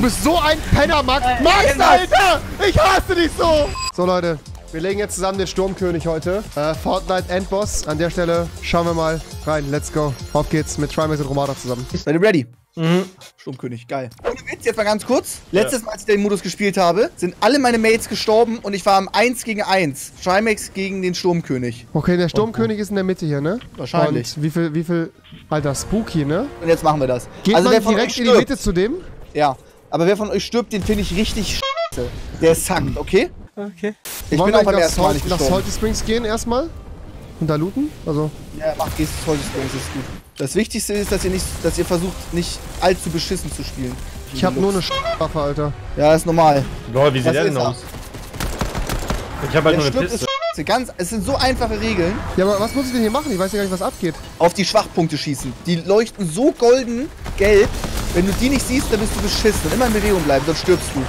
bist so ein Penner, Max. Max, Alter! Ich hasse dich so! So, Leute. Wir legen jetzt zusammen den Sturmkönig heute. Fortnite Endboss. An der Stelle schauen wir mal rein. Let's go. Auf geht's mit Trimax und Romata zusammen. Seid ihr ready? Sturmkönig, geil. Ohne Witz, jetzt mal ganz kurz. Letztes Mal, als ich den Modus gespielt habe, sind alle meine Mates gestorben und ich war am 1 gegen 1. Trimax gegen den Sturmkönig. Okay, der Sturmkönig ist in der Mitte hier, ne? Wahrscheinlich. Und wie viel... Alter, spooky, ne? Und jetzt machen wir das. Geht also, man wer von direkt euch in die stirbt, Mitte zu dem? ja. Aber wer von euch stirbt, den finde ich richtig scheiße. Der sackt, okay? Okay. Ich Wollen bin auch wir beim ersten Mal nicht nach gestorben. Salty Springs gehen erstmal? Und da looten? Also... Ja, mach gehst du Salty Springs, ist gut. Das Wichtigste ist, dass ihr versucht, nicht allzu beschissen zu spielen. Ich hab nur eine Waffe, Alter. Ja, ist normal. Lol, wie sieht Was der ist denn er? aus? Ich hab halt Der nur eine stirbt Piste. ist ganz, es sind so einfache Regeln. Ja, aber was muss ich denn hier machen? Ich weiß ja gar nicht, was abgeht. Auf die Schwachpunkte schießen. Die leuchten so golden gelb. Wenn du die nicht siehst, dann bist du beschissen. Und immer in Bewegung bleiben, sonst stirbst du.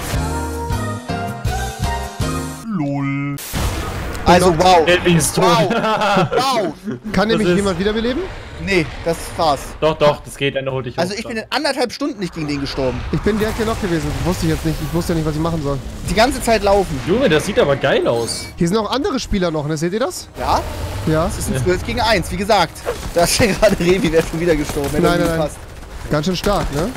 LOL. Also wow. Elvin ist tot. Wow. Kann Das nämlich ist- jemand wiederbeleben? Nee, das war's. Doch, das geht, dann hol dich hoch. Also ich bin in 1,5 Stunden nicht gegen den gestorben. Ich bin direkt hier noch gewesen. Wusste ich jetzt nicht. Ich wusste ja nicht, was ich machen soll. Die ganze Zeit laufen. Junge, das sieht aber geil aus. Hier sind auch andere Spieler noch, ne? Seht ihr das? Ja? Ja. Das ist ein 12 gegen 1, wie gesagt. Da ist ja gerade Revi, der ist schon wieder gestorben. Wenn Nein, er nein, passt. Ganz schön stark, ne?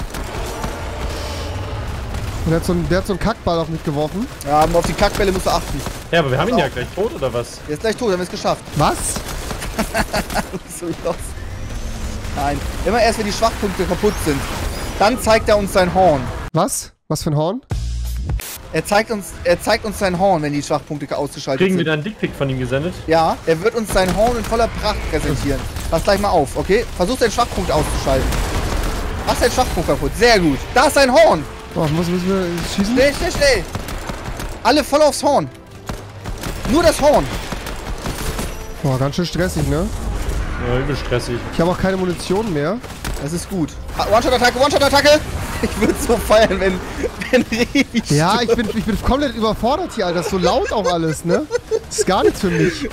Und der hat so einen Kackball auf mich geworfen. Ja, aber auf die Kackbälle musst du achten. Ja, aber wir haben ihn ja gleich tot, oder was? Der ist gleich tot, haben wir es geschafft. Was? So los. Nein. Immer erst, wenn die Schwachpunkte kaputt sind. Dann zeigt er uns sein Horn. Was? Was für ein Horn? Er zeigt uns sein Horn, wenn die Schwachpunkte ausgeschaltet Kriegen wir sind. da einen Dickpick von ihm gesendet? Ja, er wird uns sein Horn in voller Pracht präsentieren. Pass gleich mal auf, okay? Versuch deinen Schwachpunkt auszuschalten. Mach deinen Schwachpunkt kaputt. Sehr gut. Da ist sein Horn. Oh, müssen wir schießen? Schnell, schnell, schnell. Alle voll aufs Horn. Nur das Horn. Boah, ganz schön stressig, ne? Ja, übel stressig. Ich habe auch keine Munition mehr. Das ist gut. One-Shot-Attacke, One-Shot-Attacke. Ich würde so feiern, wenn Revi Ja, ich bin komplett überfordert hier, Alter. Das ist so laut auch alles, ne? Das ist gar nichts für mich.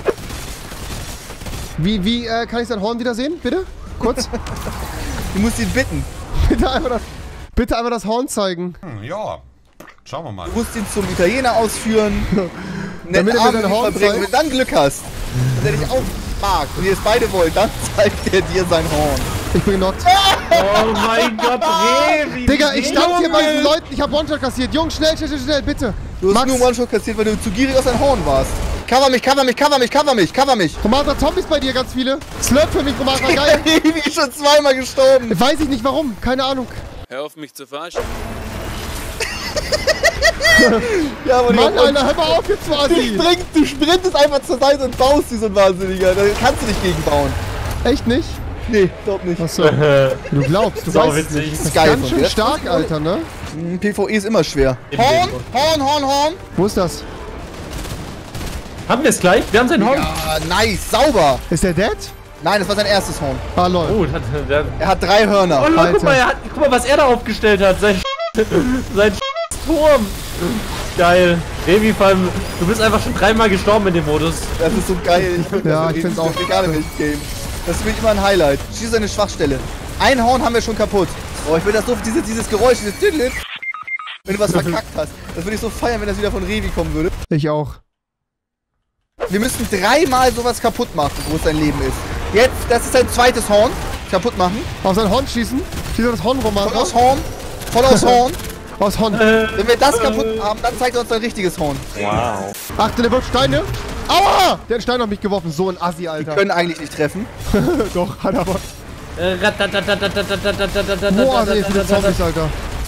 Wie kann ich sein Horn wiedersehen? Bitte? Kurz? Du musst ihn bitten. Bitte einmal das Horn zeigen. Ja, schauen wir mal. Du musst ihn zum Italiener ausführen. Damit er mir sein Horn verbringen. zeigt. Wenn du dann Glück hast, und er dich auch mag und ihr es beide wollt, dann zeigt er dir sein Horn. Ich bin genockt. Oh mein Gott, Revi! Digga, ich stand hier bei diesen Leuten. Ich hab One-Shot kassiert. Jungs, schnell, bitte. Du hast Max, nur einen One-Shot kassiert, weil du zu gierig aus deinem Horn warst. Cover mich, cover mich, cover mich, cover mich, cover mich. Romata, Zombies bei dir, ganz viele. Slurp für mich, Romata, geil. Revi ist schon zweimal gestorben. Weiß ich nicht warum, keine Ahnung. Hör auf mich zu verarschen. Ja, aber Mann, Alter, hör mal auf jetzt quasi. du sprintest einfach zur Seite und baust wie so ein Wahnsinniger. Da kannst du nicht gegen bauen. Echt nicht? Nee, glaub nicht. Achso. Du glaubst, du Sau weißt es witzig. nicht. Das Das ist ist geil ganz von schön dir. stark, Alter, ne? PvE ist immer schwer. Eben Horn, so. Horn, Horn, Horn. Wo ist das? Haben wir es gleich? Wir haben seinen Horn. Ja, nice, sauber. Ist der dead? Nein, das war sein erstes Horn. Ah, lol. Oh, der... Er hat 3 Hörner. Oh, Leute, Alter. guck mal, was er da aufgestellt hat. Sein Turm. Geil. Revi, vor allem, du bist einfach schon 3-mal gestorben in dem Modus. Das ist so geil. Ja, ich find's auch. Egal in welchem Game. Das ist für mich immer ein Highlight. Schieß eine Schwachstelle. Ein Horn haben wir schon kaputt. Oh, ich will das so, dieses Geräusch, dieses Tüdelit. Wenn du was verkackt hast. Das würde ich so feiern, wenn das wieder von Revi kommen würde. Ich auch. Wir müssen 3-mal sowas kaputt machen, wo es sein Leben ist. Jetzt, das ist sein zweites Horn. Kaputt machen. Auf sein Horn schießen. Schieß auf das Horn, Voll Romata. aufs Horn. Voll aufs Horn. Aus Horn. Wenn wir das kaputt haben, dann zeigt er uns sein richtiges Horn. Wow. Achte, der wirft Steine. Aua! Der hat einen Stein auf mich geworfen. So ein Assi, Alter. Können eigentlich nicht treffen. Doch, hat aber. Boah, nee, viele Zombies, Alter.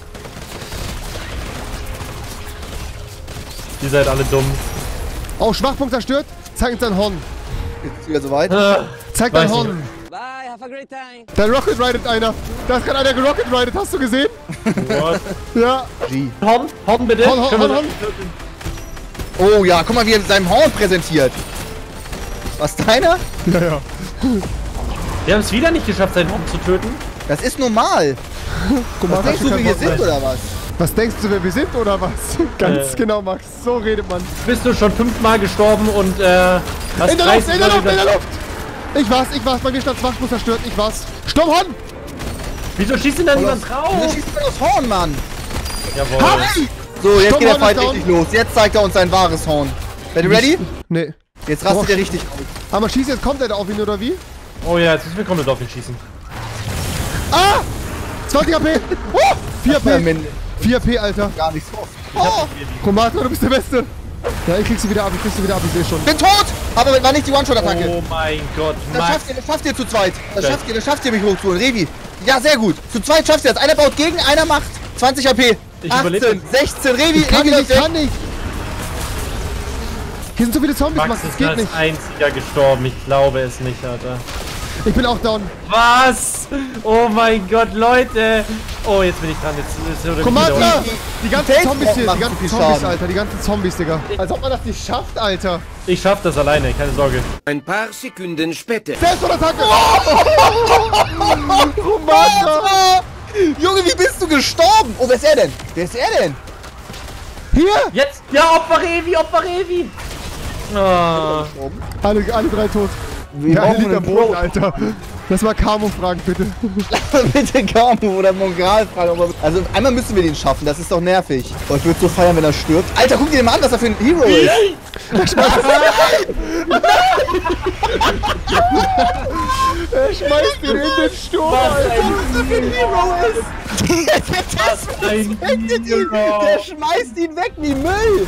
Ihr seid alle dumm. Oh, Schwachpunkt zerstört. Zeig uns dein Horn. Jetzt wieder soweit. Zeig dein Weiß nicht. Horn. Bye, have a great time. Da rocket ridet einer. Da ist gerade einer gerocket ridet. Hast du gesehen? What? Ja. G. Horn bitte. Horn, Können wir- Horn. Oh ja, guck mal, wie er seinem Horn präsentiert. Was, deiner? Ja, ja. Wir haben es wieder nicht geschafft, seinen Horn zu töten. Das ist normal. Guck mal, Was denkst du, wie wir sind, oder was? Was denkst du, wer wir sind, oder was? Ganz genau, Max. So redet man. Bist du schon 5-mal gestorben und hast In der Luft, 30 in der Mal Luft, in der wieder- Luft! Ich war's. Bei mir stand Schwachpunkt zerstört. Ich war's. Sturmhorn! Wieso schießt denn da niemand Wieso drauf? schießt du denn aufs Horn, Mann? Jawohl. So, jetzt geht der Sturmhorn Fight ist down. richtig los. Jetzt zeigt er uns sein wahres Horn. Seid ihr ready? Nee. Jetzt rastet er richtig aus. Aber schießt jetzt komplett auf ihn, oder wie? Oh ja, jetzt müssen wir komplett auf ihn schießen. Ah! 20 AP! Oh! 4 Ja, AP! Mann, 4 AP, Alter. gar nichts vor. Oh, Romatra, du bist der Beste. Ja, ich krieg sie wieder ab, ich sehe schon. bin tot! Aber war nicht die One-Shot-Attacke. Oh mein Gott, Das Max. schafft ihr zu zweit. Das schafft ihr mich hochzuholen. Revi. Ja, sehr gut. Zu zweit schafft ihr das. Einer baut gegen, einer macht 20 AP. Ich 18, überlebe. 16, Revi, Ich kann Revi nicht, läuft ich weg. kann nicht. Hier sind so viele Zombies, Max Max, das ist geht als nicht. einziger gestorben. Ich glaube es nicht, Alter. Ich bin auch down. Was? Oh mein Gott, Leute. Oh, jetzt bin ich dran. Jetzt ist er Komatra! Die ganzen Fels Zombies hier, die machen ganzen zu viel Zombies, Schaden. Alter, die ganzen Zombies, Digga. Als ob man das nicht schafft, Alter. Ich schaff das alleine, keine Sorge. Ein paar Sekunden später. Selbstattacke! Komatra! Junge, wie bist du gestorben? Oh, wer ist er denn? Wer ist er denn? Hier! Jetzt! Ja, Opfer Revi, Opfer Revi! Oh. Alle 3 tot. Wir Ja, brauchen liegt am einen Boden, Pro. Alter. Lass mal Camo fragen, bitte. Bitte Camo oder Mongal fragen. Also einmal müssen wir den schaffen, das ist doch nervig. Oh, ich würde so feiern, wenn er stirbt. Alter, guck dir den mal an, was er für ein Hero ist. Er schmeißt ihn in den Sturm, Alter. Ein Der schmeißt ihn weg wie Müll.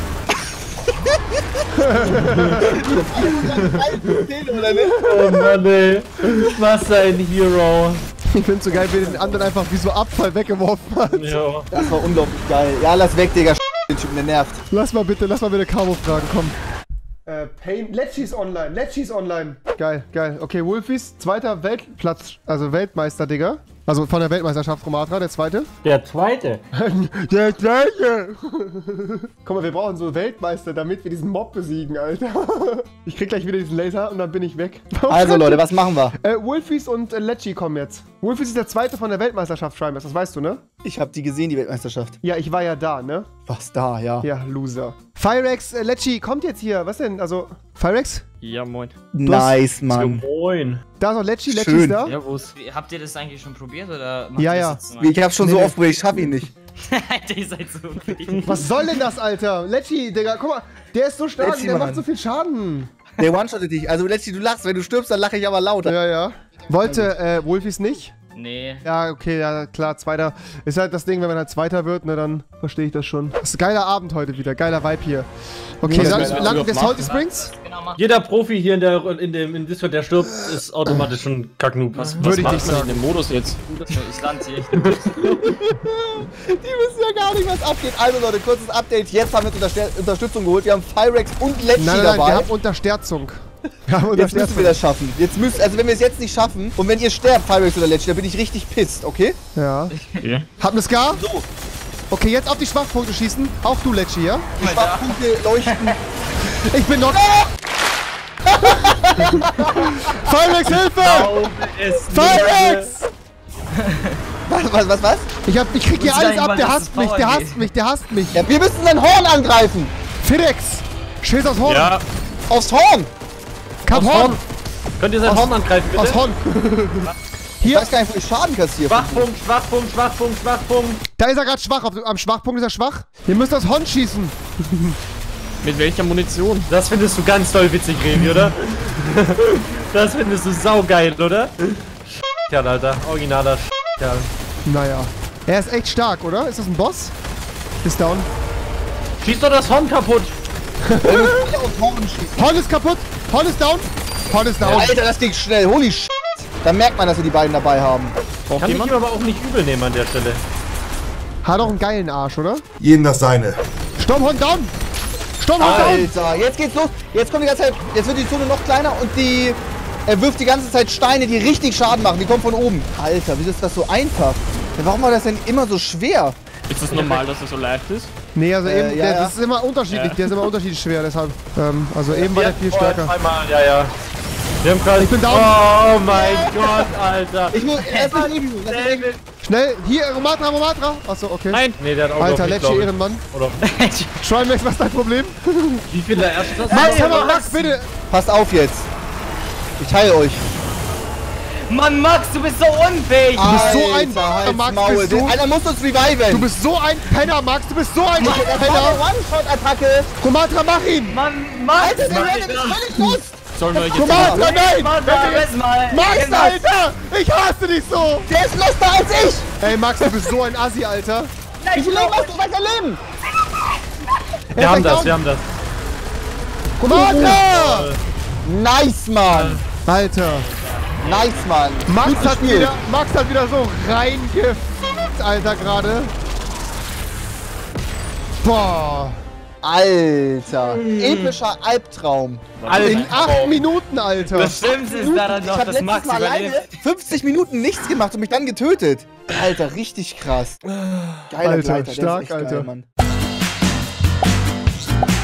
Oh Mann, ey. Was ein Hero. Ich find's so geil, wie den anderen einfach wie so Abfall weggeworfen hat. Ja. Das war unglaublich geil. Ja, lass weg, Digga. Den Typen, der nervt. Lass mal bitte Camo fragen, komm. Pain. Let's online. Geil, geil. Okay, Wolfies, zweiter Weltplatz, also Weltmeister, Digga. Also von der Weltmeisterschaft Romatra, der zweite. Der zweite. Der zweite! Guck mal, wir brauchen so Weltmeister, damit wir diesen Mob besiegen, Alter. Ich krieg gleich wieder diesen Laser und dann bin ich weg. Also Leute, was machen wir? Wolfies und Lecce kommen jetzt. Wolfies ist der zweite von der Weltmeisterschaft, Schreimers, das weißt du, ne? Ich hab die gesehen, die Weltmeisterschaft. Ja, ich war ja da, ne? Was da, ja. Ja, Loser. Firex, Lecce kommt jetzt hier. Was denn? Also, Firex? Ja, moin. Nice, Mann. Moin. Da ist noch Lecce, Lecce Schön. ist da. Servus. Habt ihr das eigentlich schon probiert oder macht Ja, ihr ja. das jetzt Ich hab's schon so oft probiert, ich schaff ihn nicht. Alter, ihr seid so unbedingt. Was soll denn das, Alter? Lecce, Digga, guck mal, der ist so stark, Lecce, der Mann. macht so viel Schaden. Der one-shottet dich. Also letztlich, du lachst. Wenn du stirbst, dann lache ich aber lauter. Ja, ja. Wollte Wolfies nicht? Nee. Ja, okay, ja, klar, Zweiter. Ist halt das Ding, wenn man halt Zweiter wird, ne, dann verstehe ich das schon. Das ist ein geiler Abend heute wieder, geiler Vibe hier. Okay, Ja, dann das ist landen geil. wir Salty Springs? Genau, macht. Jeder Profi hier in Discord, der stirbt, ist automatisch schon Kacknoob. Würde ich nicht sagen. Im Modus jetzt. Ich lande hier. Die wissen ja gar nicht, was abgeht. Also Leute, kurzes Update. Jetzt haben wir uns Unterstützung geholt. Wir haben Firex und Lecce Nein, dabei. wir haben Untersterzung. Wir haben Jetzt müssen wir das schaffen. Also wenn wir es jetzt nicht schaffen und wenn ihr sterbt, Firex oder Lecce, dann bin ich richtig pisst, okay? Ja. Okay. Hab ne Scar? So. Okay, jetzt auf die Schwachpunkte schießen. Auch du, Lecce, ja? Die Schwachpunkte leuchten. Ich bin noch... Firex, Hilfe! Firex! Was? Ich krieg hier Uns alles sagen, ab, der weil das hasst ist mich, Power der geht. hasst mich, der hasst mich. Ja, wir müssen sein Horn angreifen. Firex! Schieß aufs Horn! Ja, Aufs Horn. Kap aufs Horn! Horn. Könnt ihr sein Horn angreifen, bitte? Aus Horn! Ich Hier, weiß gar nicht, wo ich Schaden kassiere. Schwachpunkt, Schwachpunkt, Schwachpunkt, Schwachpunkt. da ist er gerade schwach, am Schwachpunkt ist er schwach. Ihr müsst das Horn schießen. Mit welcher Munition? Das findest du ganz toll witzig, Revi, oder? Das findest du saugeil, oder? Kerl, Alter. Originaler Kerl. Naja. Er ist echt stark, oder? Ist das ein Boss? Ist down. Schieß doch das Horn kaputt. Aufs Horn schießen. Horn ist kaputt. Horn ist down. Horn ist down. Alter, das ging schnell. Holy shit. Da merkt man, dass wir die beiden dabei haben. Kann ich ihm aber auch nicht übel nehmen an der Stelle. Hat auch einen geilen Arsch, oder? Jeden das seine. Sturmhorn down. Sturmhorn down. Alter, jetzt geht's los. Jetzt kommt die ganze Zeit, jetzt wird die Zone noch kleiner und er wirft die ganze Zeit Steine, die richtig Schaden machen. Die kommen von oben. Alter, wieso ist das so einfach? Ja, warum war das denn immer so schwer? Ist das normal, dass das so leicht ist? Nee, also eben, ja, ja. das ist immer unterschiedlich. Der ist immer unterschiedlich schwer, deshalb. Also eben war der viel vorher stärker. Zweimal, ja, ja. Wir haben gerade. Ich bin down. Oh mein Gott, Alter. Ich muss erstmal Review. Schnell, hier, Romatra. Achso, okay. Nein. Nee, der hat auch Alter, nicht, Lecce, glaub ich. Ehrenmann. Oder Schweinmax, was ist dein Problem? wie viel der erste? Max, hör mal, Max, bitte. Passt auf jetzt. Ich heile euch. Mann, Max, du bist so unfähig. Du bist so ein Alter, Max, Maul. bist du. Einer muss uns reviven. Du bist so ein Penner, Max. Du bist so ein Das war Penner. eine One-Shot-Attacke. Komatra, mach ihn. Mann, Max. Alter, der rennt nicht völlig los. Sollen wir jetzt... Komatra, nein. Mal. Max, Alter. Ich hasse dich so. Der ist lustiger als ich. Ey, Max, du bist so ein Assi, Alter. Wie viel Leben hast du weiterleben? Wir haben das, wir haben das. Komatra. Nice, Mann. Alter. Nice, Mann. Max Gut hat, gespielt. wieder so reingefickt, Alter, gerade. Boah. Alter. Epischer Albtraum. In 8 Minuten, Alter. Das Schlimmste ist daran Ich noch, hab dass letztes Max Mal alleine überlebt. 50 Minuten nichts gemacht und mich dann getötet. Alter, richtig krass. Geiler Alter, Gleiter, der stark, ist echt Alter. geil, Mann.